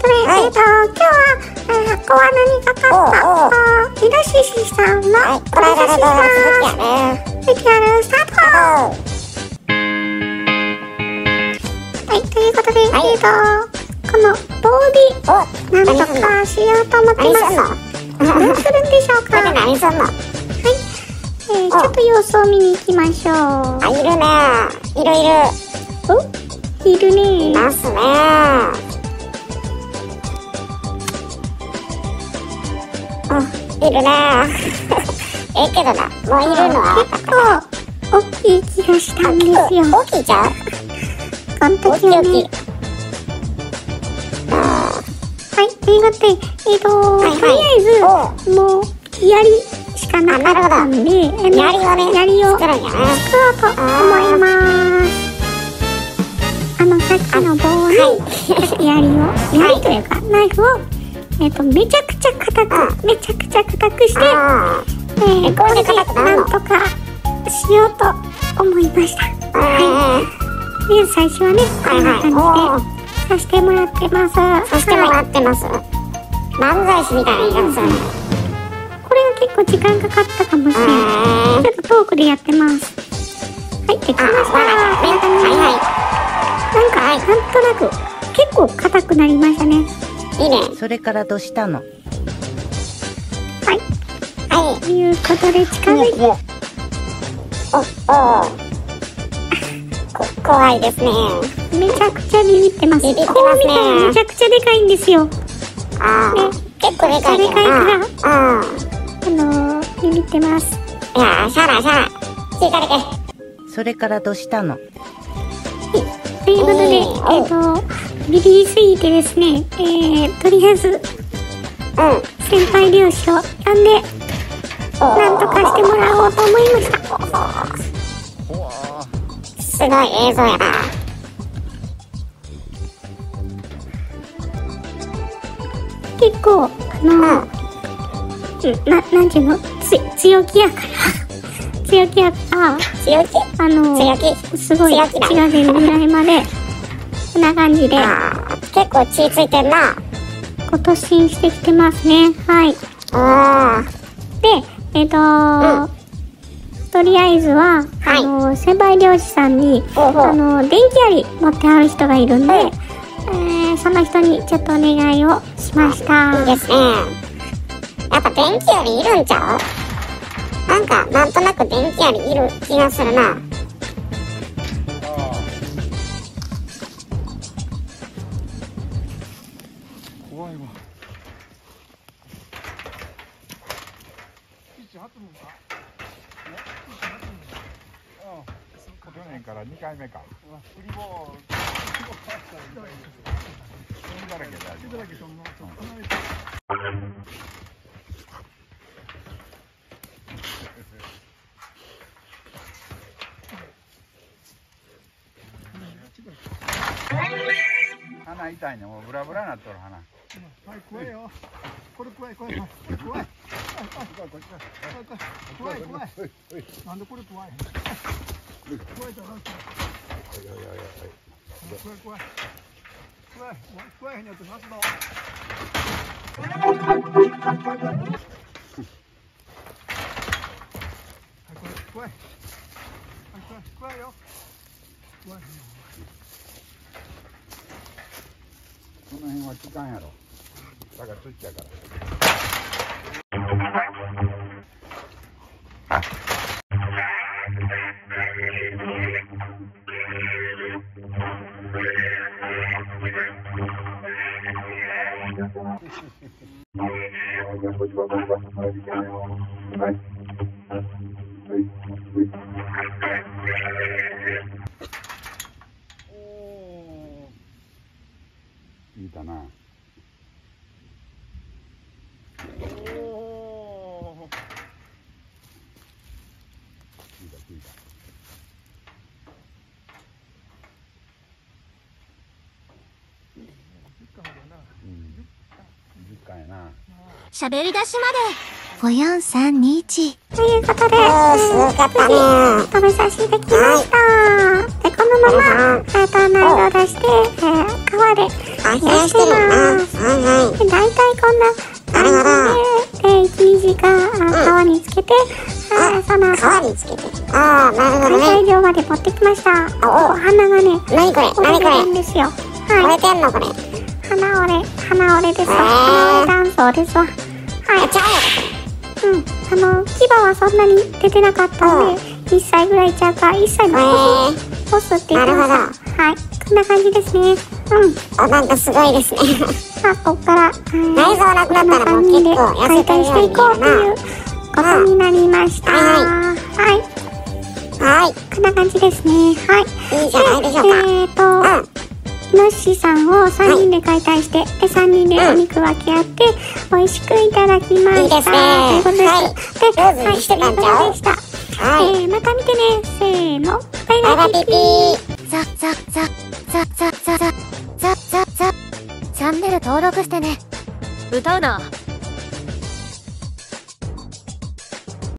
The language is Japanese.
ことで、今日は、発行は何かかった、イノシシさんのこれ写真ます。VTR スタート。はい、ということで、この棒でなんとかしようと思ってます。どうするんでしょうか。 何すんの。 ちょっと様子を見に行きましょう。 あ、いるね。 いるね。 いますね。いるね。けどな、もういるのは結構大きい気がしたんですよ。 大きいじゃん。 この時はね。はい、ということで、とりあえずもう槍しかなかったんで、槍を作ろうと思います。さっきの棒に槍というかナイフをめちゃくちゃ硬くして、これでなんとかしようと思いました。で、最初はね、こんな感じでさせてもらってます。 漫才師みたいな言い方するね。 これが結構時間かかったかもしれない。ちょっとトークでやってます。はい、できました。なんとなく結構硬くなりましたね。 いいね。 それからどうしたの？ ということで近づいて。 怖いですね。 めちゃくちゃビビってます。 ビビってますね。 こう見たらめちゃくちゃでかいんですよ。 結構でかいから、ビビってます。 いやー、しゃら。しっかりけ。 それからどうしたの？ ということで、ビビりすぎてですね、とりあえず、先輩漁師を呼んで、なんとかしてもらおうと思いました。 すごい映像やな。 結構、なんていうの、強気やから、すごい血が出るぐらいまで、こんな感じで、 結構血ついてんな。 突進してきてますね。はい。で、とりあえずは、先輩漁師さんに、電気槍持ってある人がいるんで、その人にちょっとお願いをしました。 いいですね。やっぱ電気槍いるんちゃう？なんとなく電気槍いる気がするな。 怖いわ。去年から2回目か。振り棒。だらけだ。鼻痛いね、もうブラブラなっとる鼻。はい、怖いよ。これ怖い。怖い。なんでこれ怖い？怖いじゃなくて。怖いへんやつなんだ。怖いよ。この辺は効かんやろ。だからつっちゃうから。いいかな。 喋り出しまで5、4、3、2、1 ということで、食べさせてきました。で、このまま、内臓を出して、川であ、冷やしてるよな。はいはい。 で、大体こんな感じで、1、2時間、皮につけて、その後、 皮につけて。ああ、なるほどね。 材料まで持ってきました。お花がね、 何これ何これ折れてるんですよ。 折はい。 れてんのこれ。 花折れですわ。花折れ断層ですわ。はい。 ちゃうよ、 牙はそんなに出てなかったんで、1歳ぐらいちゃうか、1歳のポスって言ってました。はい。こんな感じですね。 あ、なんかすごいですね。 こっから、 内臓なくなったらもう結構痩せてるように見えるな。 解体していこうということになりました。 ははい。こんな感じですね。はい。 いいじゃないでしょうか。 イノシシさんを3人で解体して、で3人でお肉分け合って美味しくいただきました。 いいですね。 ということです。 はい。上手にしてたんちゃう？ でした。 はい。 また見てね。せーの。バイバイバイバイピピピピー。 ー。 ザザザザザザザザザザチャンネル登録してね。 歌うな。